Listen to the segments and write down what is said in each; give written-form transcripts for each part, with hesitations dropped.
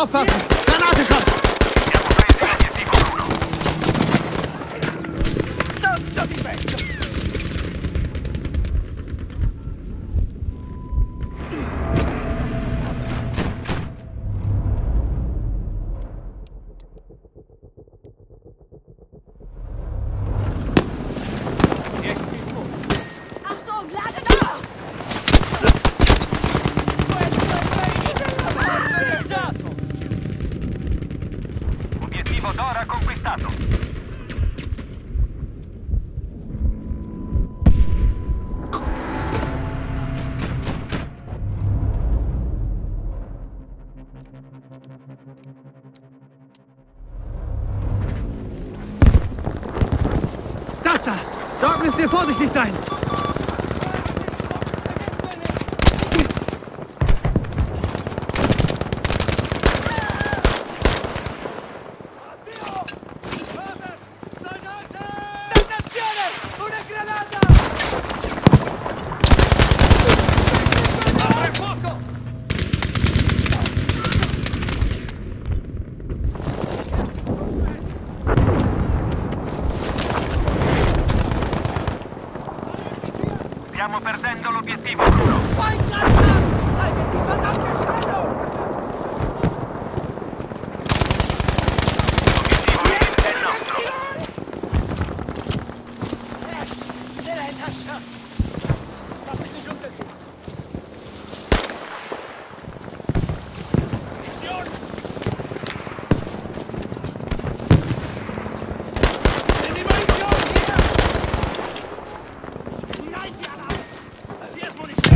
aufpassen! Granate kommt! Achtung, lade nach! Obiettivo Dora conquistato. Das da! Dort müsst ihr vorsichtig sein! Stiamo perdendo l'obiettivo, Bruno. Feindlaster! Haltet die verdammte Stellung! L'obiettivo è nostro. Stille Herrschaft! Lass mich nicht untergehen! Munition! Nimm die Munition! Hier! Nein, sie alle auf! Hier ist Munition!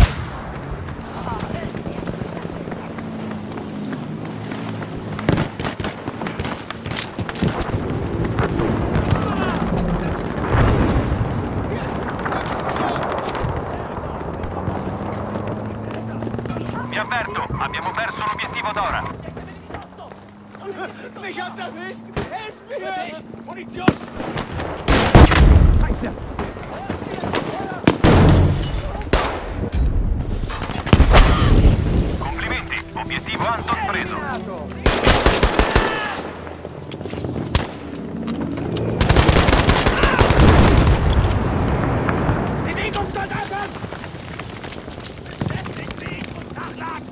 Vi avverto, abbiamo perso l'obiettivo Dora. Mich hat's erwischt! Helft mir! Munition! Complimenti, obiettivo Anton preso. Bewegung verlassen! Beschäftigt sich und nachladen!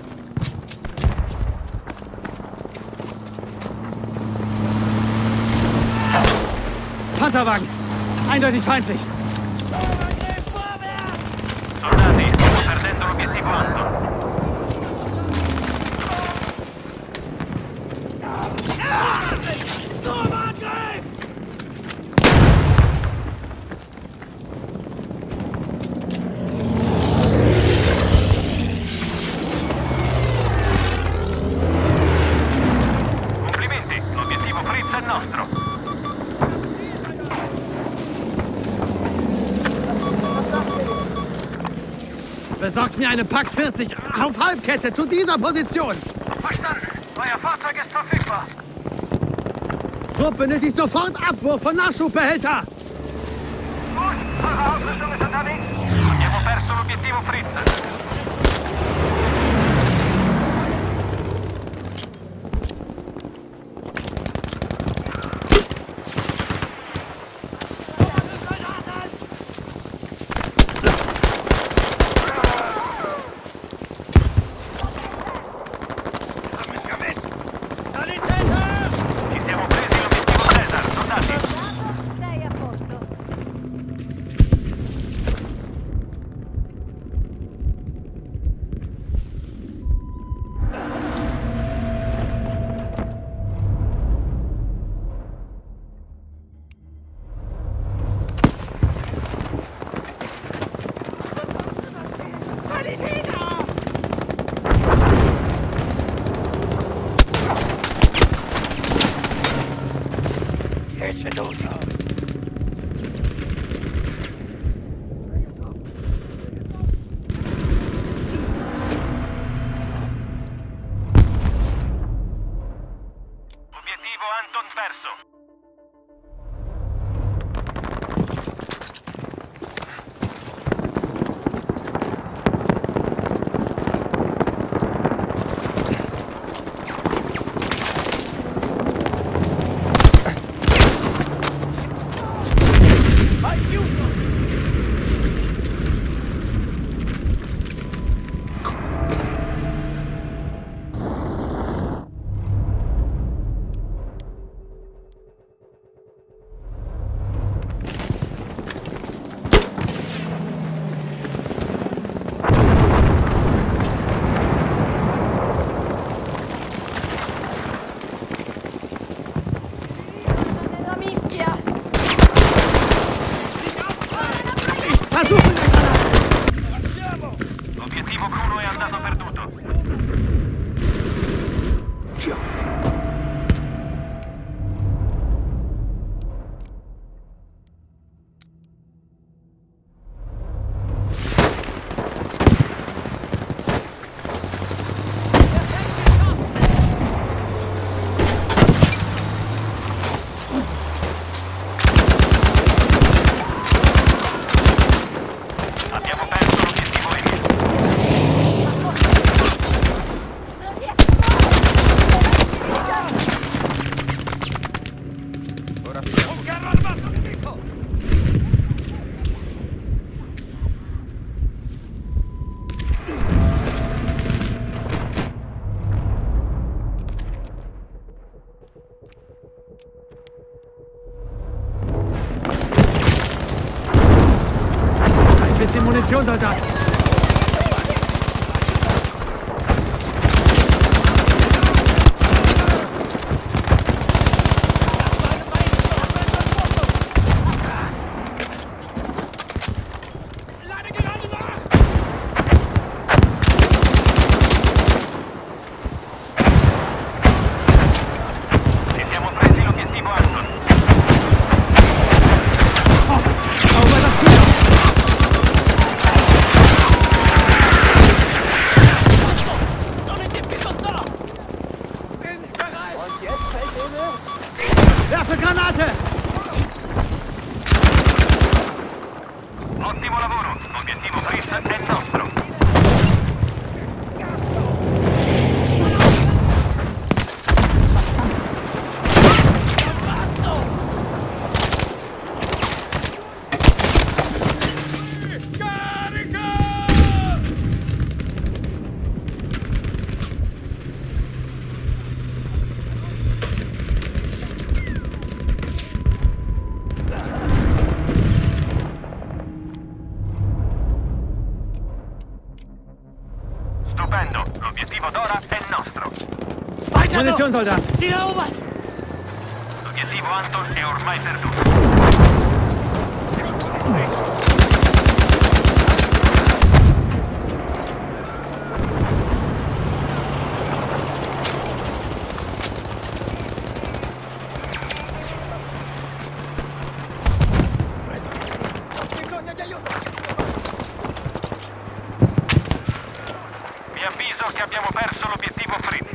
Panzerwagen! Eindeutig feindlich! Soldati, stiamo perdendo l'obiettivo Anton. Sturmangriff! Complimenti, l'obiettivo Fritz è nostro. Besorgt mir eine Pack 40 auf Halbkette zu dieser Position! Verstanden, euer Fahrzeug ist verfügbar. Trupp benötigt sofort Abwurf von Nachschubbehälter! Gut, eure Ausrüstung ist unterwegs. Abbiamo perso l'obiettivo Fritz. Ci siamo presi l'obiettivo Cesar, soldati. Sei a posto. Obiettivo Anton perso. Versuchen eine Granate! L'obiettivo Bruno è andato perduto. Abbiamo perso l'obiettivo Emil. Non riesco Un carro armato nemico! Ein bisschen Munition, Soldat! Lade gerade nach! Ci siamo presi l'obiettivo Anton. Sauber das Ziel! Sono in difficoltà! Bin bereit! Werfe Granate! Ottimo lavoro. L'obiettivo Fritz è nostro. Stupendo. L'obiettivo d'ora è nostro. Weiter so! Munition, Soldat! Ziel erobert! L'obiettivo Anton è ormai perduto. Bisogno di aiuto! Vi avviso che abbiamo perso l'obiettivo Fritz.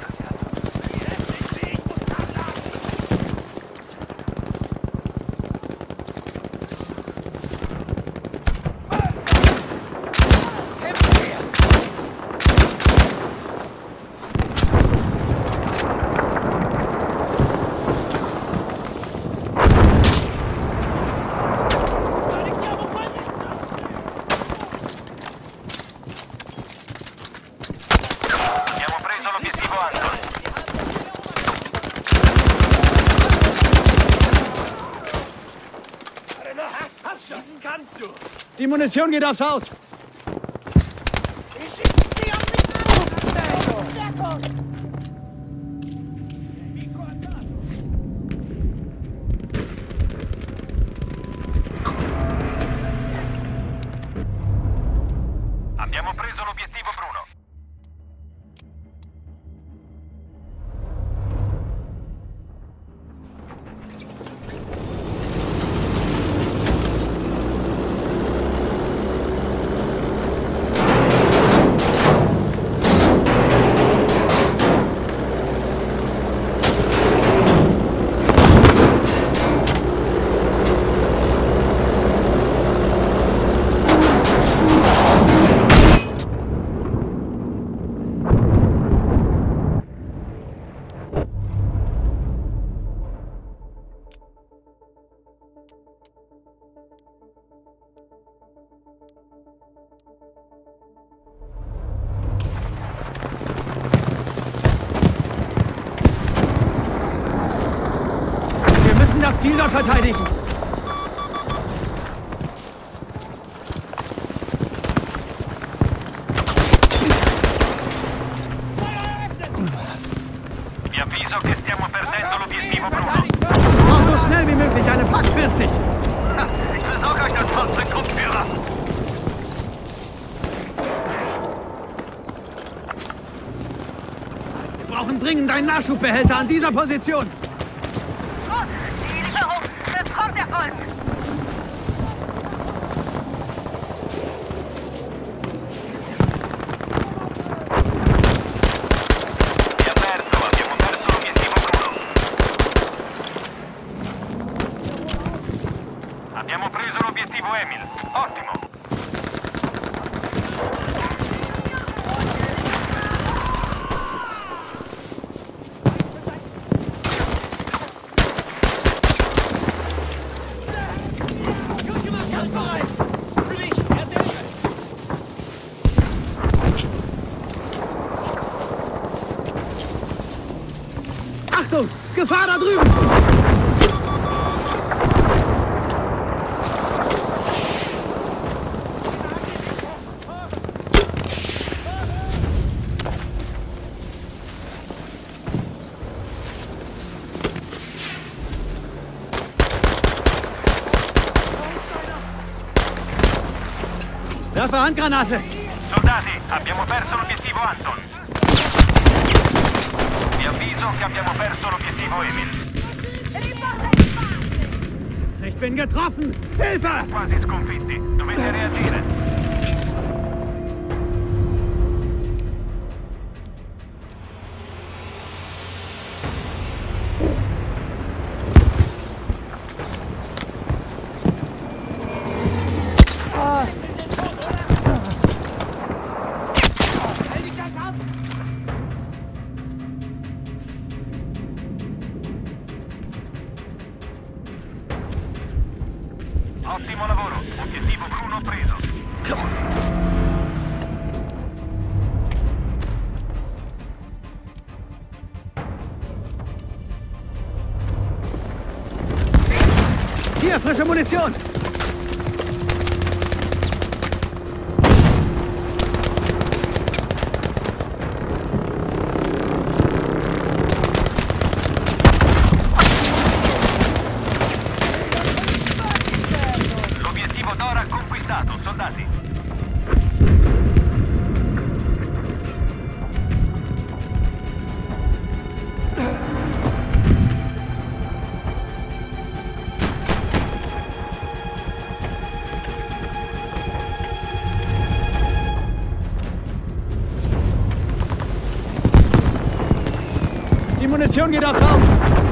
Abbiamo preso l'obiettivo Anton. Abschießen kannst du! Die Munition geht aufs Haus! Abbiamo preso l'obiettivo Bruno. Wir müssen das Ziel dort verteidigen! Vi avviso che stiamo perdendo l'obiettivo Bruno. Braucht so schnell wie möglich eine Pak 40! Ich besorge euch das Fahrzeug, Grundführer. brauchen dringend einen Nachschubbehälter an dieser Position. Gut, die Lieferung wird prompt erfolgen. Abbiamo perso l'obiettivo Bruno. Abbiamo preso l'obiettivo Emil. Ottimo. Gut gemacht, kampfbereit! Für mich, erste Hilfe! Achtung! Gefahr da drüben! Werfe Handgranate! Soldati, abbiamo perso l'obiettivo Anton. Vi avviso che abbiamo perso l'obiettivo Emil. Ich bin getroffen! Hilfe! Quasi sconfitti. Dovete reagire. Hält dich das ab! Ottimo lavoro. Obiettivo Bruno preso. Hier, frische Munition! L'obiettivo Dora conquistato, soldati. Die Munition geht aufs Haus!